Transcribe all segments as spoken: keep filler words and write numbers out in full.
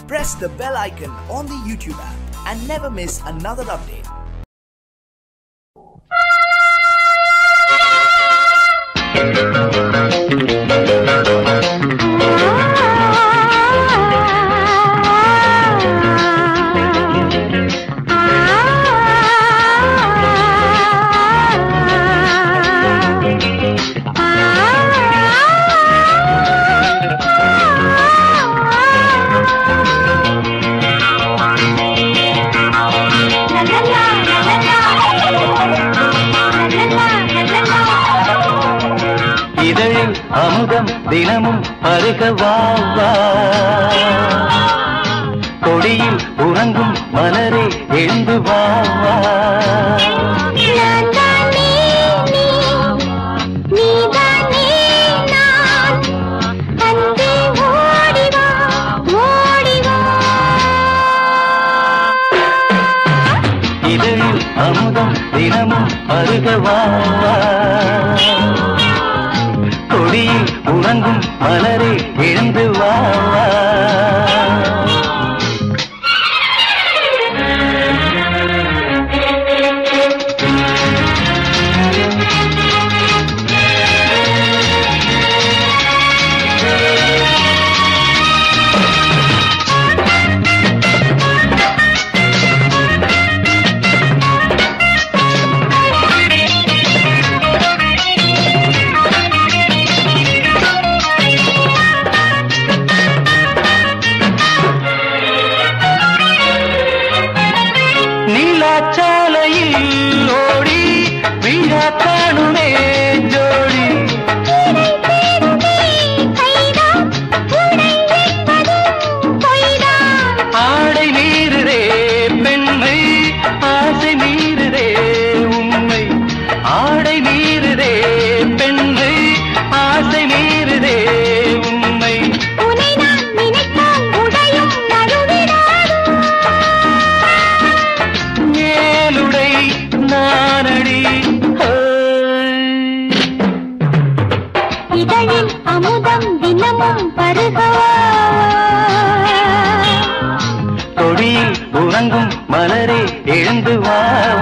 Press the bell icon on the YouTube app and never miss another update. அமுதம் தினமும் பருகவா கொடியில் உறங்கும் மலரே எழுந்து வா இதழில் அமுதம் தினமும் பருகவா கொடியில் உறங்கும் மலரே எழுந்து வா அமுதம் தினமும் பருகவா கொடியில் உறங்கும் மலரே எழுந்து வா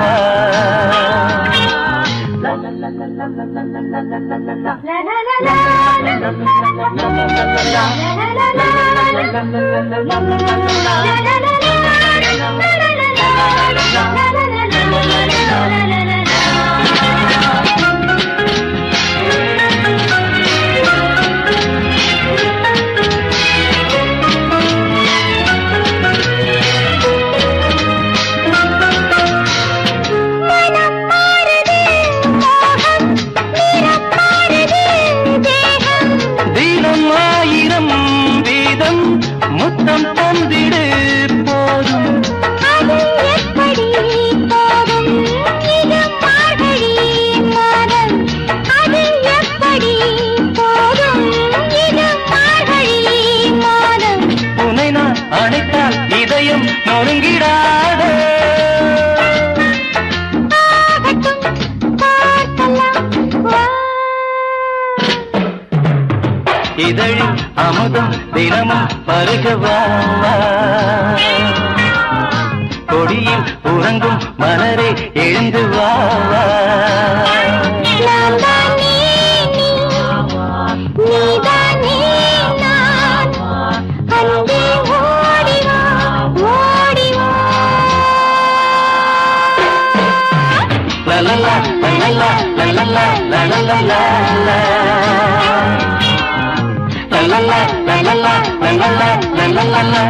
முத்தம் தந்திடு போதும் அது எப்படி போதும் இது மார்கழி மாதம் அது எப்படி போதும் இது மார்கழி மாதம் உன்னை நான் அணைத்தால் இதயம் நொறுங்கிடாதே இதழில் அமுதம் தினமும் பருகவா கொடியில் உறங்கும் மலரே எழுந்து வா லலலா லலலா லலலா லலலா la la la la la la la la la la la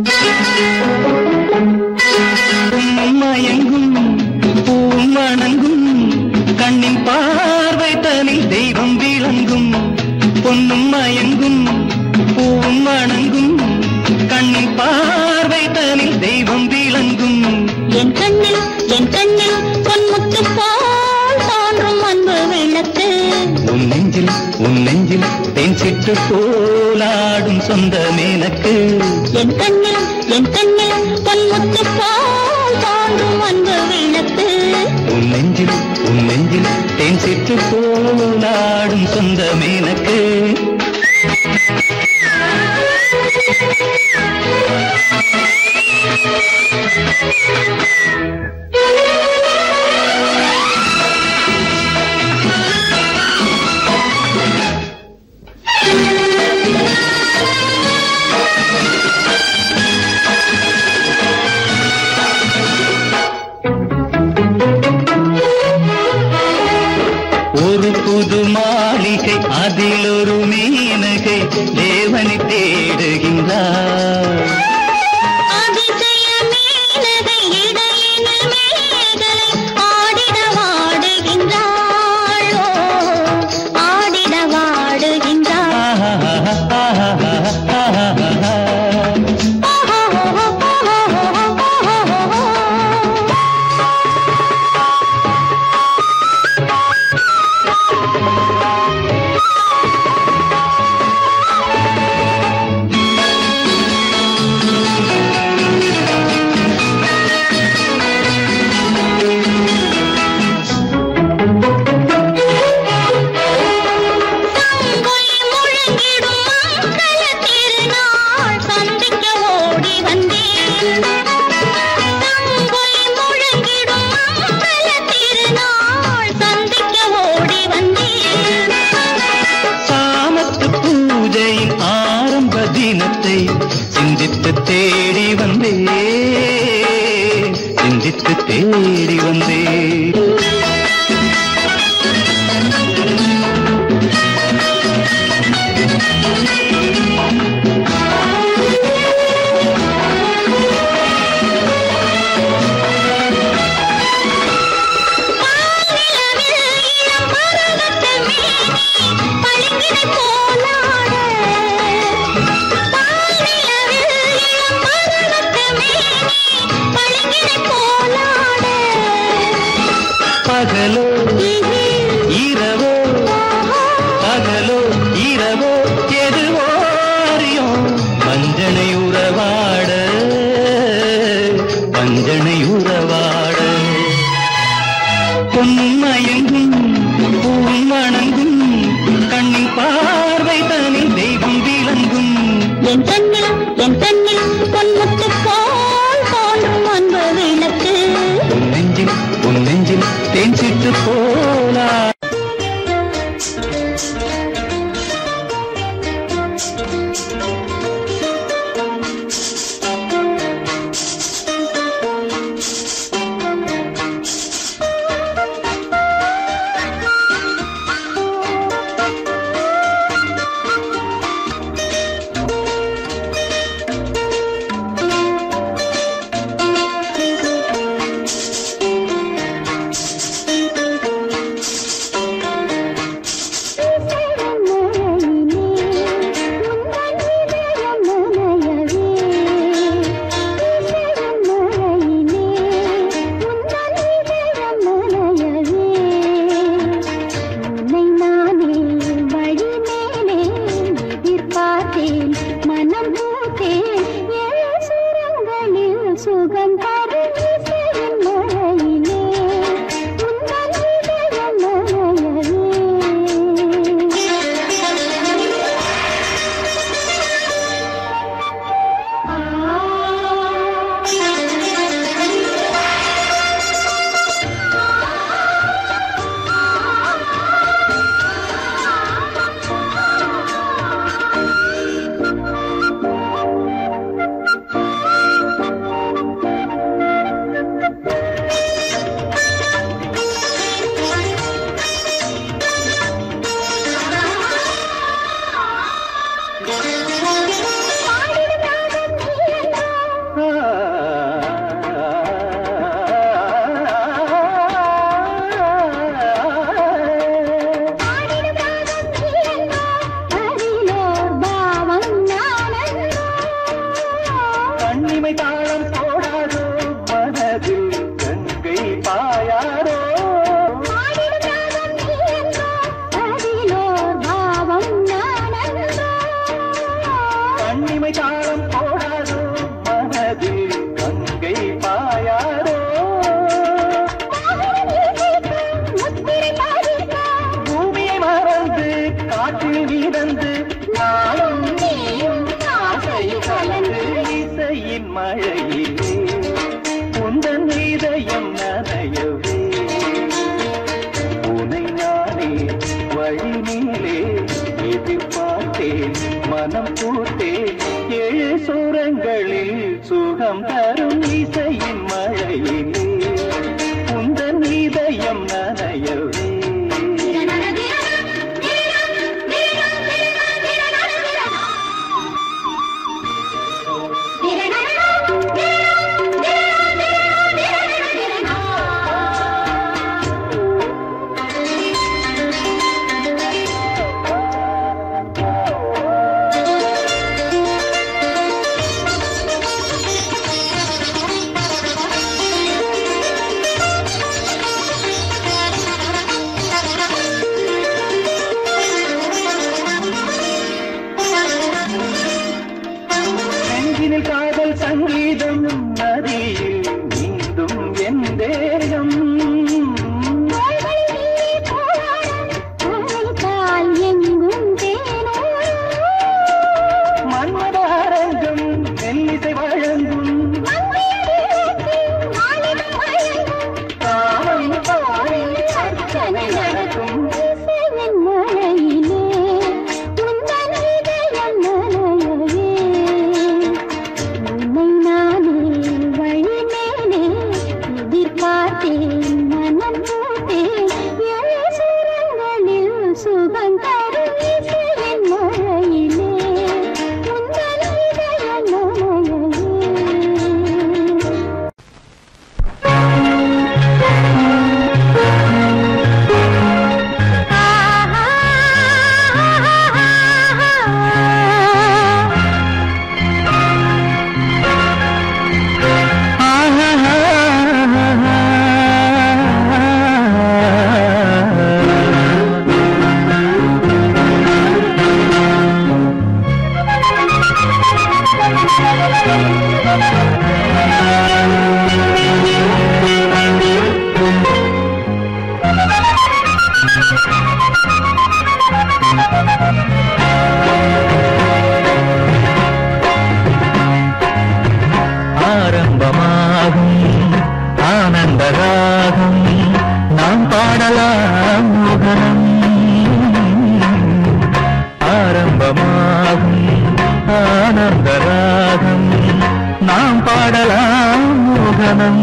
மயங்கும் பூ மணங்கும் என் கண்ணில் பொன்முத்து போல் தோன்றும் அன்பு விளக்கு உன் நெஞ்சில் உன் நெஞ்சில் தேன் சிட்டு போலாடும் சொந்த மேனக்கு என் கண்ணில் என் கண்ணில் பொன்முத்து போல் தோன்றும் அன்பு விளக்கு உன் நெஞ்சில் உன் நெஞ்சில் தேன் சிட்டு போலாடும் சொந்த மேனக்கு ஒரு புது மாளிகை அதில் ஒரு மீனகை தேவனை தேடுகின்றார் அதிசய மீனகை இடையினில் மேகலை ஆடிட வாடுகின்றாள் ஆடிட வாடுகின்றாள் சிந்தித்து தேடி வந்தே சிந்தித்து தேடி வந்தே பகலோ இரவோ பகலோ இரவோ எதுவாரியோ வஞ்சனை உறவாட வஞ்சனை உறவாட பொன்மயங்கும் பூமணங்கும் கண்ணின் பார்வை தனி தெய்வம் விளங்கும் என் கண்ணில் என் கண்ணில் பொன்முத்து போல் தோன்றும் அன்பு விளக்கு உன் நெஞ்சில் உன் நெஞ்சில் தேன் சிட்டு போலா பாயாரோ கண்ணிமை தாளம் போடாதோ மனதில் கங்கை பாயாரோ பூமியை மறந்து காற்றில் மிதந்து நாளும் நீயும் ஆசையில் கலந்து இசையின் மழையிலே உந்தன் இதயம் நனையவே உனை நானே வழி நீலே எதிர்பார்த்தேன் மனம் பூத்தேன் ஏழு சூரங்களில் சுகம் தரும் இசையின் மழையிலே உந்தன் இதயம் நனையவே காதல் சங்கீதம் நதியில் நீந்தும் என் தேகம் மன்மத அரங்கம் மெல்லிசை வழங்கும் காமம் பாடி அர்ச்சனை நடக்கும் ஆரம்பமாகும் ஆனந்தராகம் நாம் பாடலாம் முகனம் ஆரம்பமாகும் ஆனந்தராகம் நாம் பாடலாம் முகனம்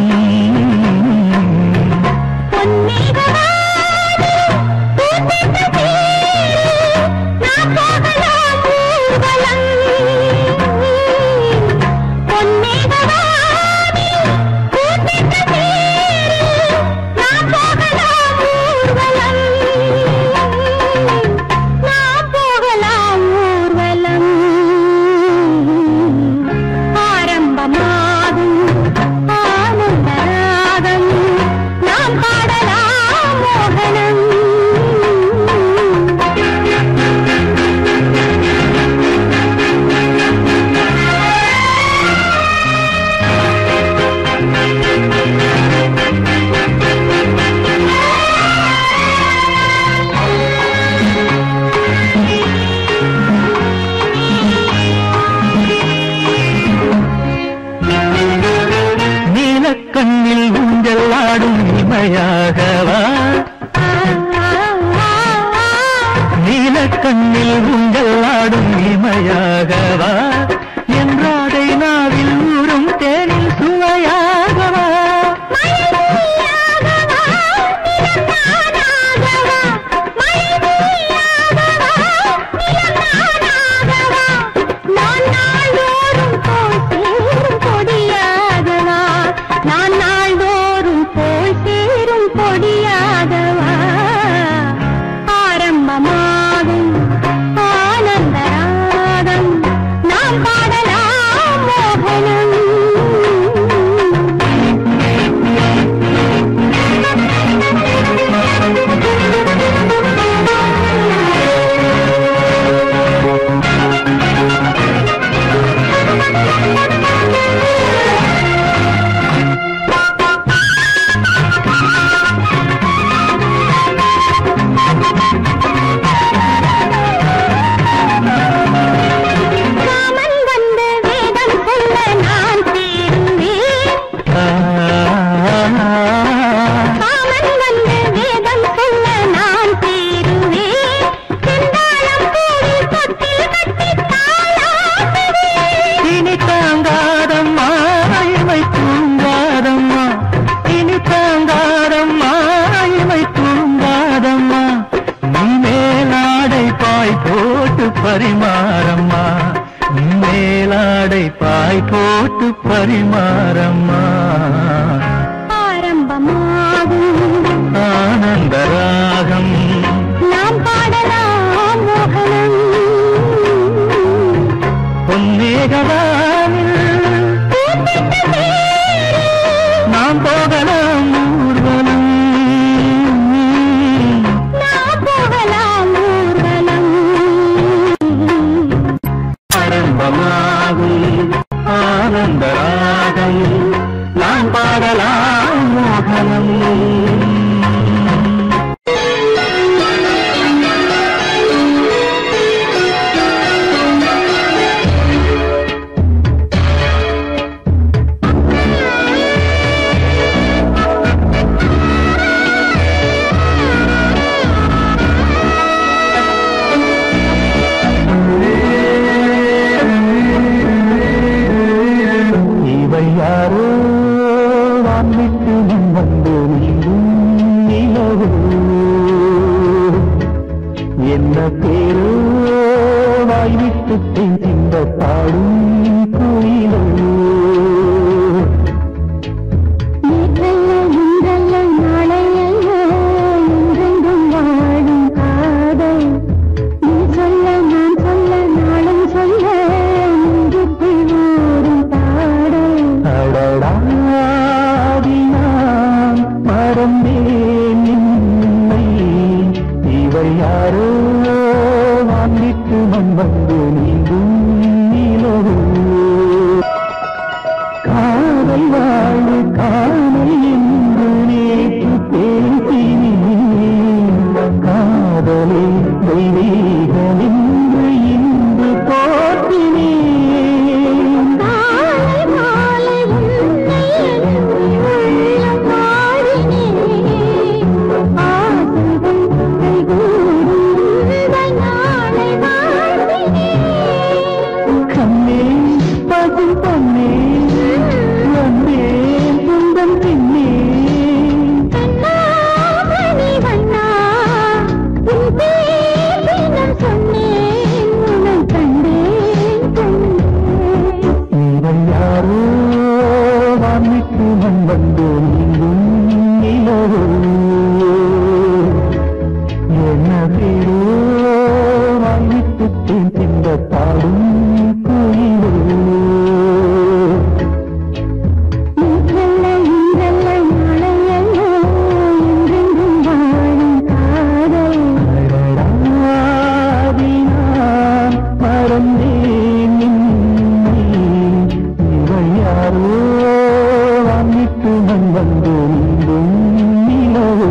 கண்ணில் ஊஞ்சலாடும் இமையாகவா நீலக்கண்ணில் ஊஞ்சலாடும் இமையாகவா என்றாதை நாவில் ஊறும் தேனில் சுவையாகவா ஆரம்பமாகும் ஆனந்தராகம் போட்டு பரிமாறம்மா ஆரம்பமாகும் ஆனந்த ராகம் நாம் பாடலாம் மோகனம் பொன்னேகவானில் நாம் போகலாம் ஊர்வலம் நாம் போகலாம் ஊர்வலம் ஆரம்பமாகும் ஆனந்த ராகம் நாம் பாடலாம் மோகனம் யாரோ வான்விட்டு வந்து நீங்கும் நிலவோ என்ன பேரோ வாய்விட்டு இந்த பாடும் குயிலோ யாரோ வான்விட்டு மண் வந்து நீங்கும் நிலவோ காதல் வாழ்வு காணல் என்று நேற்று பேசினேன் காதலே தெய்வீகம் என்று இன்று போற்றினேன் வந்து நீங்கும் நிலவோ என்ன பேரோ வாய்விட்டு இந்த பாடும் குயிலோ மறந்தேன் இவை யாரோ வான்விட்டு மண் வந்து நீங்கும் நிலவோ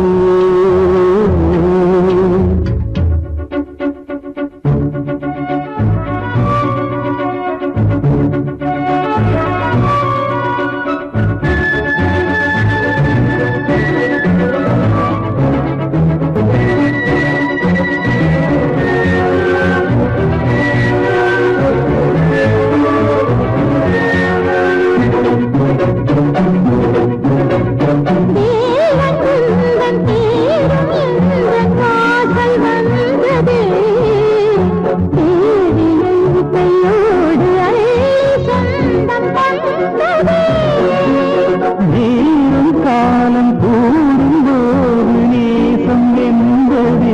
நேரம் காலம் கூடும்போது நேசம் என்பதே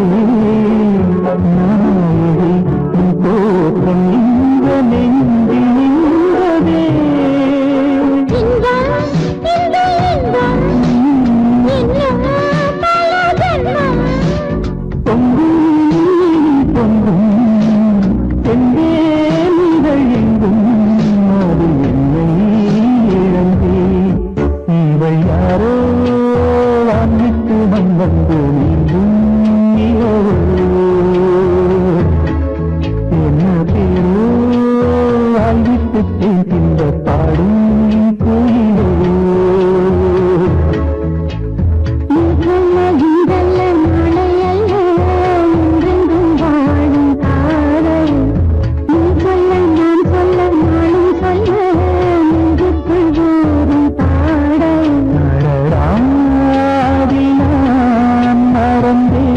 நாயகி தோற்றம் இந்த நெஞ்சில் நின்றதே பொங்கும் பொங்கும் செந்தே நிகழ் எங்கும் அது என்னை இழந்தே இவை யாரோ வான்விட்டு மண் வந்து நீங்கும் நிலவோ என்ன பேரோ வாய்விட்டு இந்த பாடும் குயிலோ மறந்தே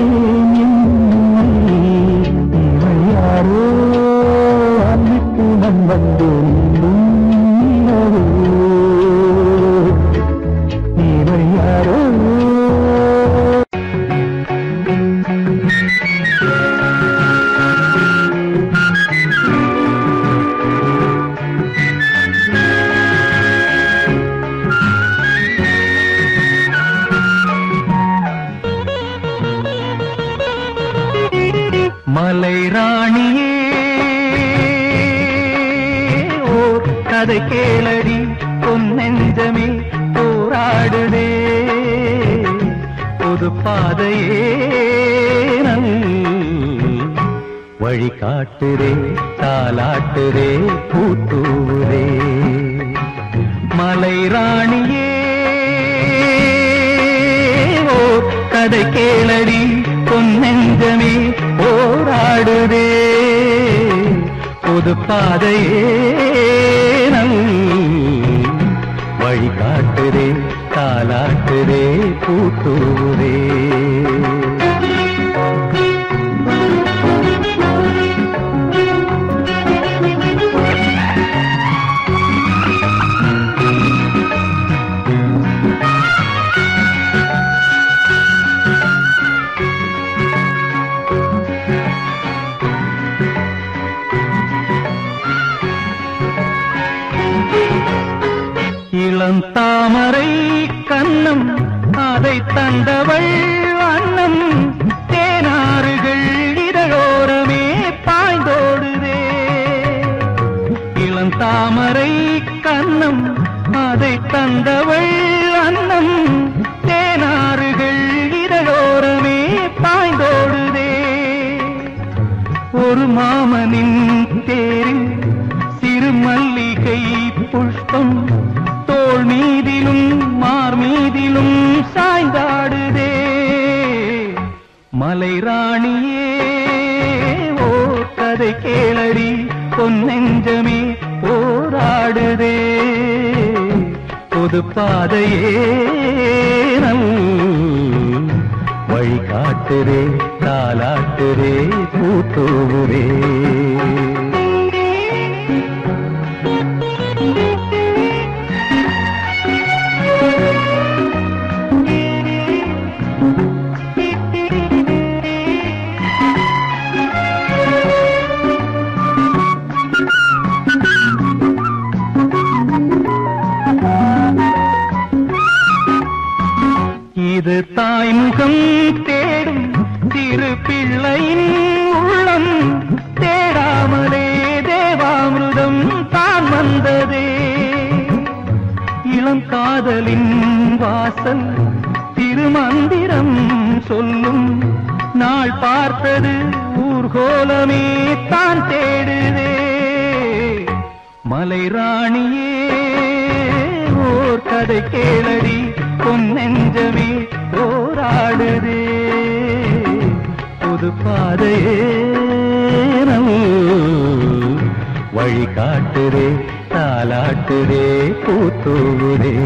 மலை ராணியே ஓர் கதை கேளடி பொன் நெஞ்சமே போராடுதே புது பாதையே நல் வழி காட்டுதே தாலாட்டுதே பூத்தூரே மலை ராணியே ஓர் கதை கேளடி பொன் நெஞ்சமே போராடுதே புது பாதையே நல் வழி காட்டுதே தாலாட்டுதே பூத்தூரே தாமரை கண்ணம் அதை தந்தவள் அன்னம் தேனாறுகள் இதழோரமே பாய்ந்தோடுதே இளம் தாமரை கண்ணம் அதை தந்தவள் அன்னம் தேனாறுகள் இதழோரமே பாய்ந்தோடுதே ஒரு மாமனின் தேரில் சிறு மல்லிகை புஷ்பம் தோள் மீதிலும் மார் மீதிலும் சாய்ந்தாடுதே மலை ராணியே ஓர் கதை கேளடி பொன் நெஞ்சமே போராடுதே புது பாதையே நல் வழி காட்டுதே தாலாட்டுதே பூத்தூரே இது தாய்முகம் தேடும் திரு பிள்ளையின் உள்ளம் தேடாமலே தேவாமிருதம் தான் வந்ததே இளம் காதலின் வாசல் திருமந்திரம் சொல்லும் நாள் பார்த்தது ஊர்கோலமே தான் தேடுதே மலை ராணியே ஓர் கதை கேளடி பொன் நெஞ்சமே போராடுதே புது பாதையே வழி காட்டுதே தாலாட்டுதே பூத்தூரே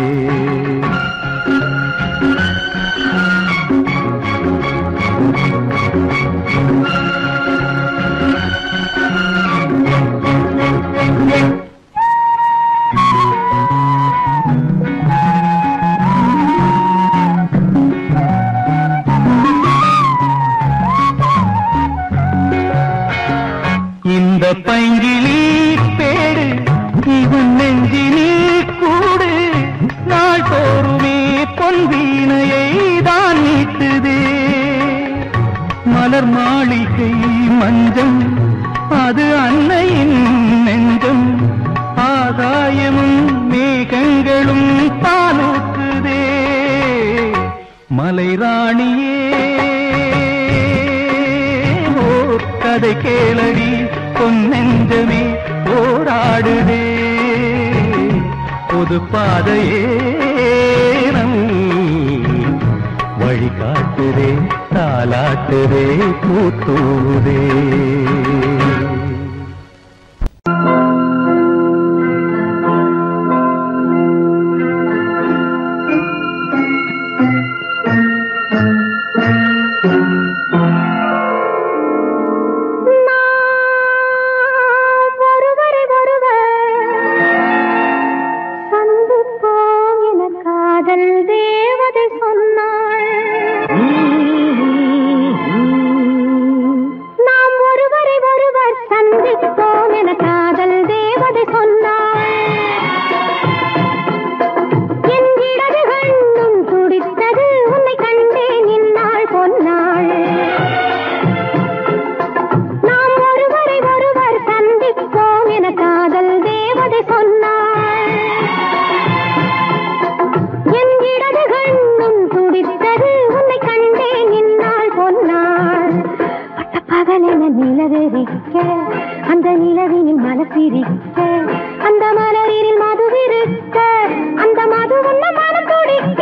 இந்த பைங்கிலி பேடு இவன் நெஞ்சினில் கூடு நாள் தோறுமே பொன் வீணையை தான் நீட்டுதே மலர் மாளிகை மஞ்சம் அது அன்னையின் நெஞ்சம் ஆகாயமும் மேகங்களும் பாலூற்றுதே மலை ராணியே ஓர் கதை கேளடி பொன் நெஞ்சமே போராடுதே புது பாதையே வழி காட்டுதே தாலாட்டுதே பூத்தூரே நாம் ஒருவரை ஒரு துடிக்க அந்த நிலவினில் மனசிரிக்க அந்த மலரில் மதுவிருக்க அந்த மது உள்ள மனம் துடிக்க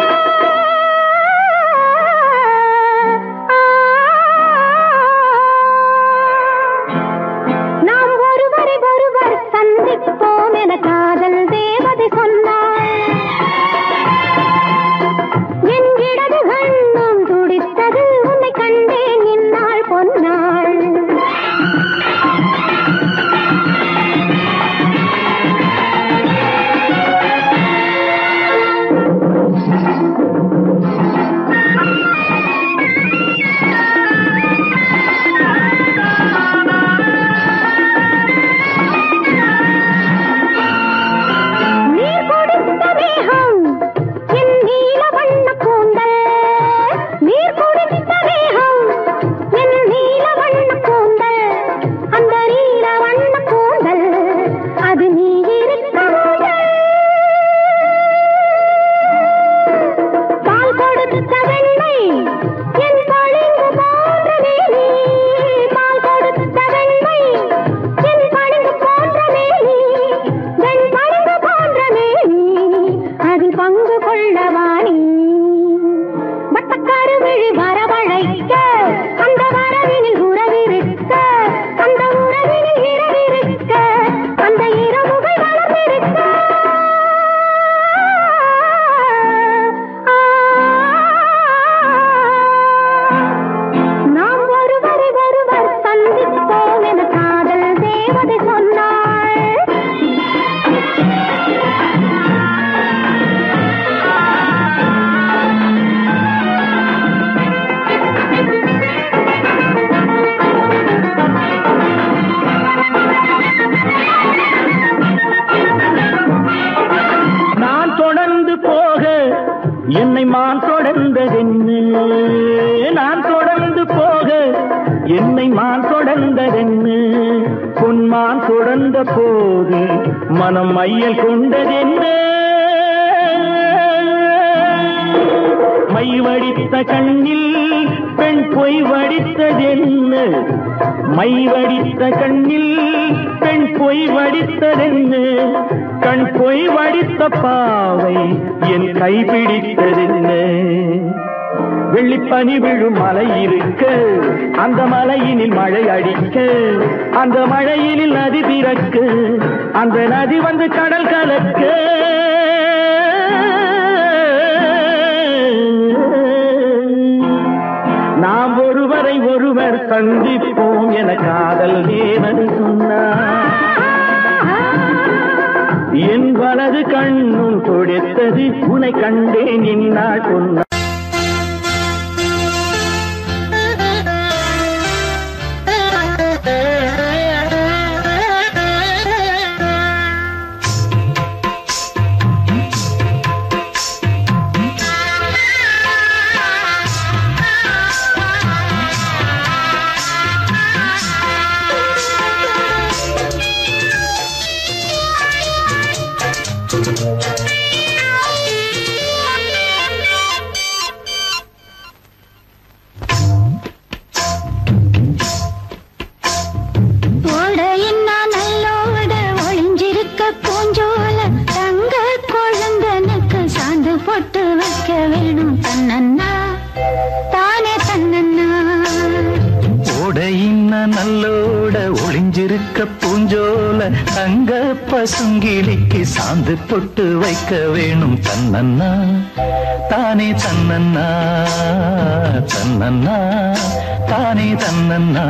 நாம் ஒருவரை ஒருவர் சந்திப்போம் என காதல் தேவதை சொன்னாள். என் இடது கண்ணும் துடித்தது உன்னை கண்டேன் இந்நாள் பொன்னாள். என்னை மான் தொடர்ந்ததென்னு நான் தொடர்ந்து போக என்னை மான் தொடர்ந்ததென்னு பொன்மான் தொடர்ந்த போது மனம் மையல் கொண்டதென்ன மை வடித்த கண்ணில் பெண் பொய் வடித்ததென்ன மை வடித்த கண்ணில் பெண் பொய் வடித்ததென்ன கண் பொய் வடித்த பாவை என் கை பிடித்ததென்ன வெள்ளிப்பனி விழும் மலை இருக்க அந்த மலையினில் மழை அடிக்க அந்த மழையினில் நதி பிறக்க அந்த நதி வந்து கடல் கலக்க நாம் ஒருவரை ஒருவர் சந்திப்போம் என காதல் தேவதை சொன்னார். என் வலது கண்ணும் துடித்தது உன்னை கண்டேன் இந்நாள் சொன்னார். நல்லோட ஒளிஞ்சிருக்க பூஞ்சோல தங்க பசுங்கிளிக்கு சாந்து பொட்டு வைக்க வேணும் தன்னன்னா தானே தன்னன்னா தன்னன்னா தானே தன்னன்னா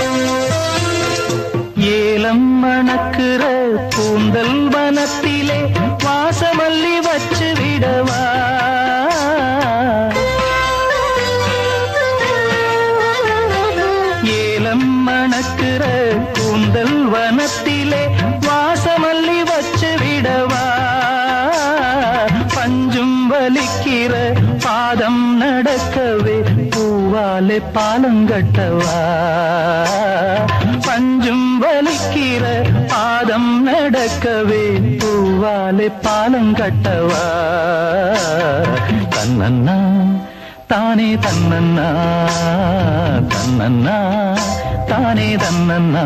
ஏலம் மணக்கிற கூந்தல் வனத்திலே தைலம் மணக்கிற கூந்தல் வனத்திலே வாசமல்லி வச்சு விடவா பஞ்சும் வலிக்கிற பாதம் நடக்கவே பூவாலே பாலங்கட்டவா பஞ்சும் வலிக்கிற பாதம் நடக்கவே பூவாலே பாலங்கட்டவா தன்னன்னா தானே தன்னன்னா தன்னன்னா தானே தன்னன்னா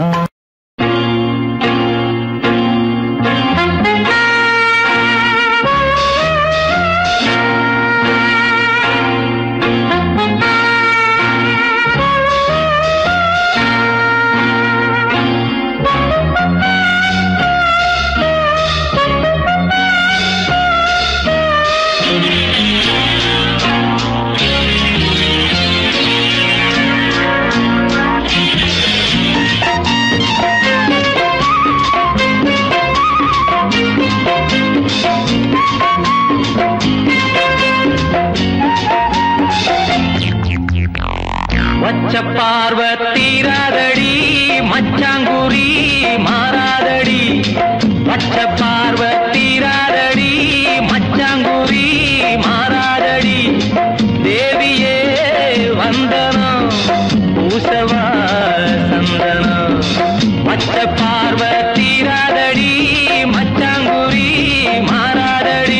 வச்ச பார்வை தீராதடி மச்சாங்குரி மாறாதடி வச்ச பார்வை தீராதடி மச்சாங்குரி மாறாதடி தேவியே வந்தனம் பூசவா சந்தனம் வச்ச பார்வை தீராதடி மச்சாங்குரி மாறாதடி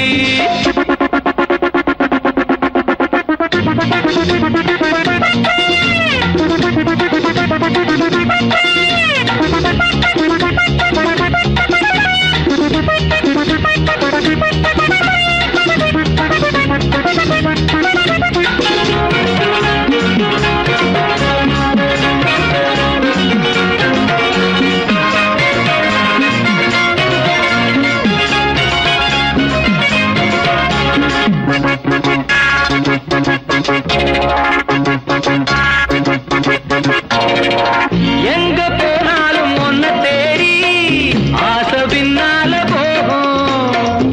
எங்க போனாலும் ஒன்ன தேடி ஆசை பின்னால போகும்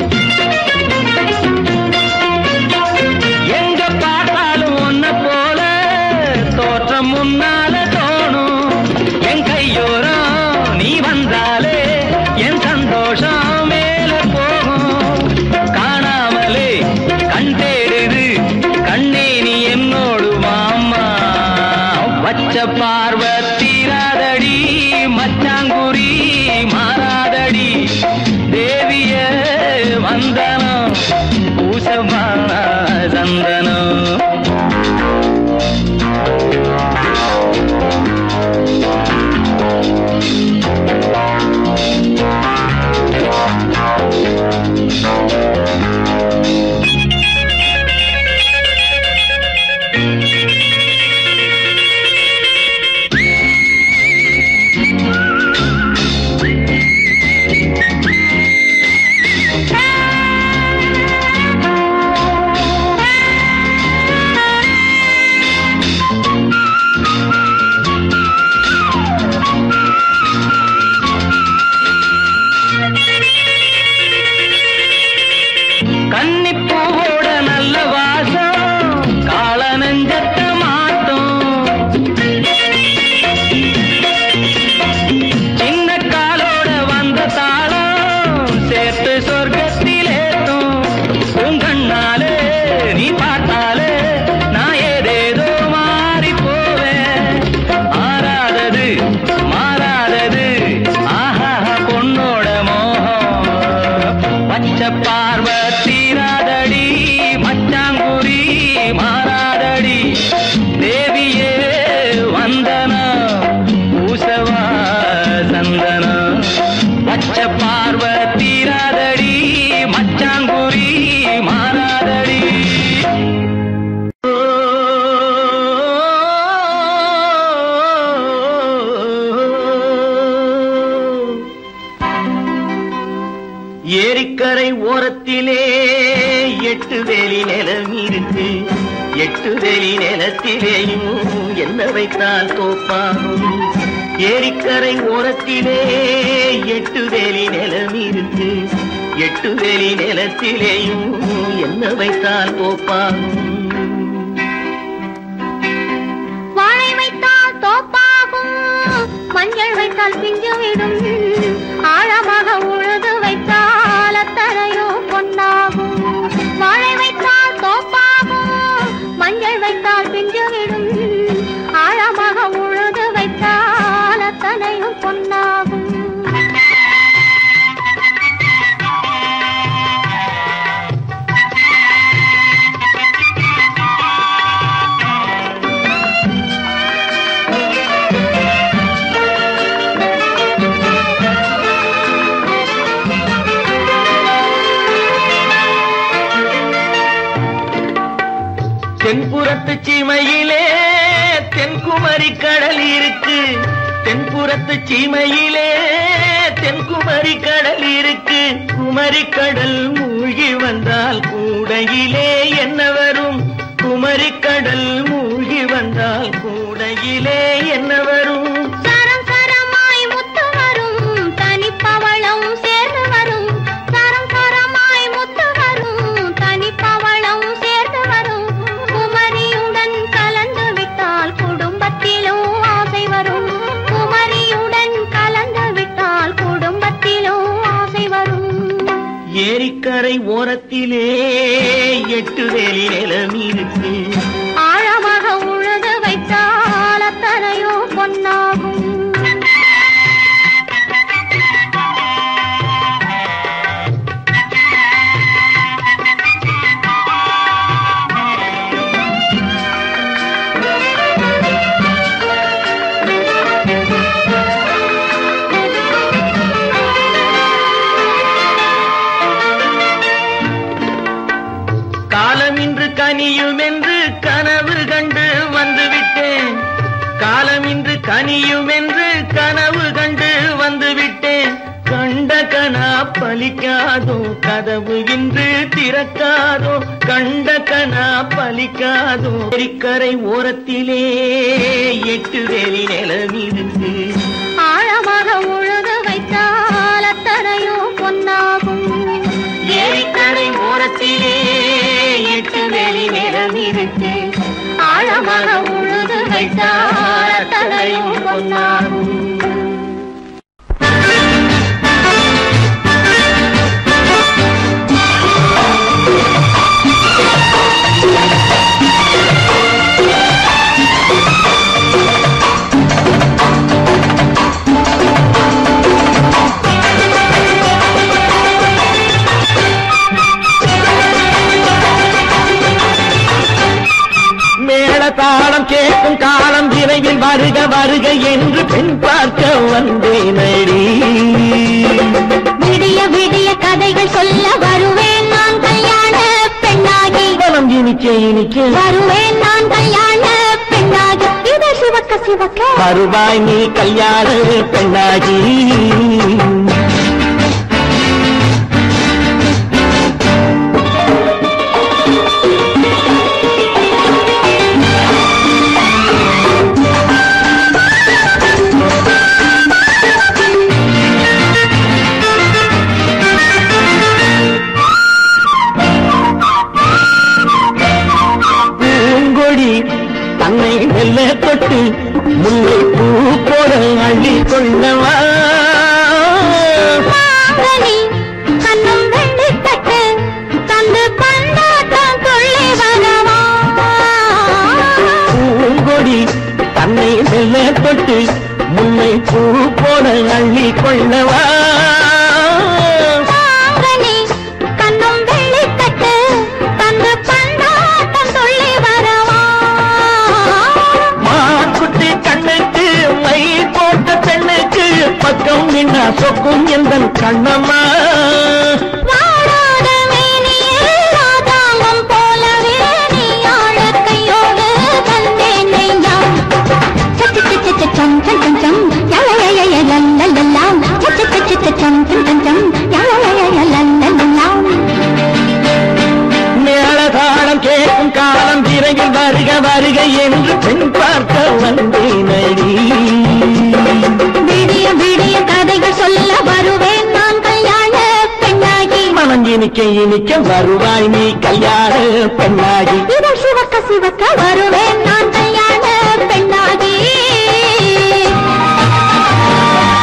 எங்க பார்த்தாலும் ஒன்ன போல தோற்றம் முன்னால தோணும் என் கையோரம் நீ வந்தாலே என் சந்தோஷம் மேல போகும் காணாமலே கண் தேடுது கண்ணே நீ என்னோடு மாமா வச்ச பார்வை தீராதடி மச்சாங்குரி மாறாதடி தேவிய வந்தனம் பூசமா சந்தனம் கன்னிப்பூவோட நல்ல வாசம் கால நெஞ்சத்த மாட்டோம் சின்ன காலோட வந்த தாளம் சேர்த்து சொர்க்கத்திலேத்தும் உங்கண்ணாலே நீ பார்த்தாலே நான் ஏதேதோ மாறி போவேன் ஆறாதது மாறாதது ஆஹா பொண்ணோட மோகம் வச்ச பார்வை தீராதடி மச்சாங்குரி மாறாதடி தேவியே வந்தனம் பூசவா சந்தனம் வச்ச பார்வை தீராதடி மச்சாங்குரி மாறாதடி ஏரிக்கரை ஓரத்திலே எட்டு வேலி நிலம் இருக்கு எட்டு வேலி நிலத்திலேயும் என்ன வைத்தால் தோப்பாகும் ஏரிக்கரை ஓரத்திலே எட்டு வேலி நிலம் இருக்கு எட்டு வேலி நிலத்திலேயும் என்ன வைத்தால் தோப்பாகும் வாழை வைத்தால் தோப்பாகும் வைத்தால் பிஞ்சு விடும் ஆழமாக உழுது வைத்தால் அத்தனையோ பொன்னாகும் வாழை வைத்தால் தோப்பாகும் மஞ்சள் வைத்தால் பிஞ்சு விடும் ஆழமாக உழுது வைத்தால் அத்தனையும் பொன்னாகும் தென்புறத்து சீமையிலே தென்குமரி கடல் இருக்கு தென்புறத்து சீமையிலே தென்குமரி கடல் இருக்கு குமரி கடல் மூழ்கி வந்தால் கூடையிலே என்ன வரும் குமரி கடல் மூழ்கி வந்தால் கூடையிலே என்ன வரும் சரம் சரமாய் முத்து வரும் தனிப்பவளம் சேர்ந்து வரும் சரம் சரமாய் முத்து வரும் தனிப்பவளம் சேர்ந்து வரும் குமரியுடன் கலந்து விட்டால் குடும்பத்திலும் ஆசை வரும் குமரியுடன் கலந்து விட்டால் குடும்பத்திலும் ஆசை வரும் ஏரிக்கரை ஓரத்திலே எட்டு வேலி நிலம் இருக்கு ஆழமாக உழுது வைத்தால் அத்தனையோ பொன்னாகும் காலமின்று கனியும் என்று கனவு கண்டு வந்துவிட்டேன் காலமின்று கனியும் என்று கனவு கண்டு வந்துவிட்டேன் கண்ட கனா பலிக்காதோ கதவு இன்று திறக்காதோ கண்ட கனா பலிக்காதோ ஏரிக்கரை ஓரத்திலே எட்டு வேலி நிலம் இருக்கு ஆழமாக உழுது வைத்தால் அத்தனையோ பொன்னாகும் ஏரிக்கரை ஓரத்திலே எட்டு வேலி நிலம் இருக்கு ஆழமாக உழுது வைத்தால் அத்தனையோ பொன்னாகும் தாளம் கேட்கும் காலம் விரைவில் வருக வருக என்று பெண் பார்க்க வந்தேனடி விடிய விடிய கதைகள் சொல்ல வருவேன் நான் கல்யாண பெண்ணாகி மனம் இனிக்க இனிக்க வருவேன் நான் கல்யாண பெண்ணாகி இதை சிவக்க சிவக்க வருவாய் நீ கல்யாண பெண்ணாகி தன்னை மெல்ல தொட்டு முல்லை பூ போல அள்ளி கொள்ளவா கண்ணும் வெள்ளி தட்டு தந்து பண்டாட்டம் கொள்ளி வரவா பூங்கொடி தன்னை மெல்ல தொட்டு முல்லை பூ போல அள்ளி கொள்ளவா கண்ணும் வெள்ளி தட்டு தந்து பண்டாட்டம் கொள்ளி வரவா மாக்குட்டி கண்ணுக்கு மை போட்ட பெண்ணுக்கு பக்கம் நின்னா சொக்கும் எந்த கண்ணம்மா மேளதாளம் கேட்கும் காலம் விரைவில் வருக வருக என்று பெண் பார்க்க வந்தேனடி விடிய விடிய கதைகள் சொல்ல வருவேன் நான் கல்யாண பெண்ணாகி மனம் இனிக்க இனிக்க வருவாய் நீ கல்யாண பெண்ணாகி இதழ் சிவக்க சிவக்க வருவேன் நான் கல்யாண பெண்ணாகி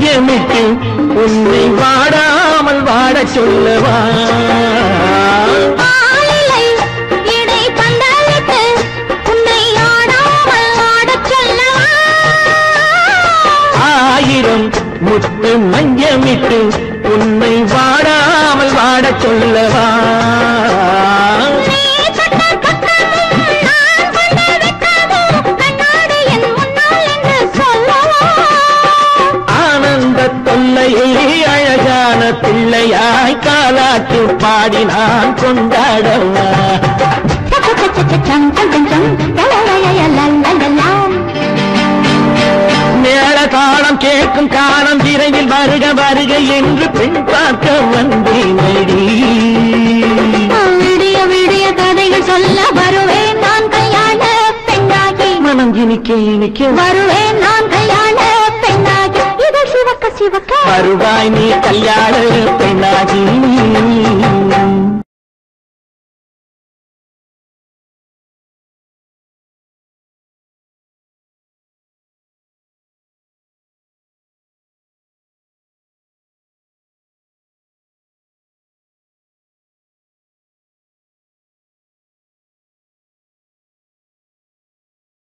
மஞ்சமிட்டு உன்னை வாடாமல் வாட சொல்லவா இடை பந்தலிட்டு உன்னை ஆடாமல் ஆடச் சொல்லவா ஆயிரம் முத்து மஞ்சமிட்டு உன்னை வாடாமல் வாட சொல்லவா அழகான பிள்ளையாய் காலாட்டு பாடி நான் கொண்டாடவா மேல காலம் கேட்கும் காலம் விரைவில் வருக வருக என்று பெண் பார்க்க வந்தேனடி விடிய விடிய கதைகள் சொல்ல வருவேன் நான் கல்யாண பெண்ணாகி மனம் இனிக்க இனிக்க வருவேன் நான் கல்யாண பெண்ணாகி இது சிவக்க சிவக்க வருவாய் நீ கல்யாண பெண்ணாகி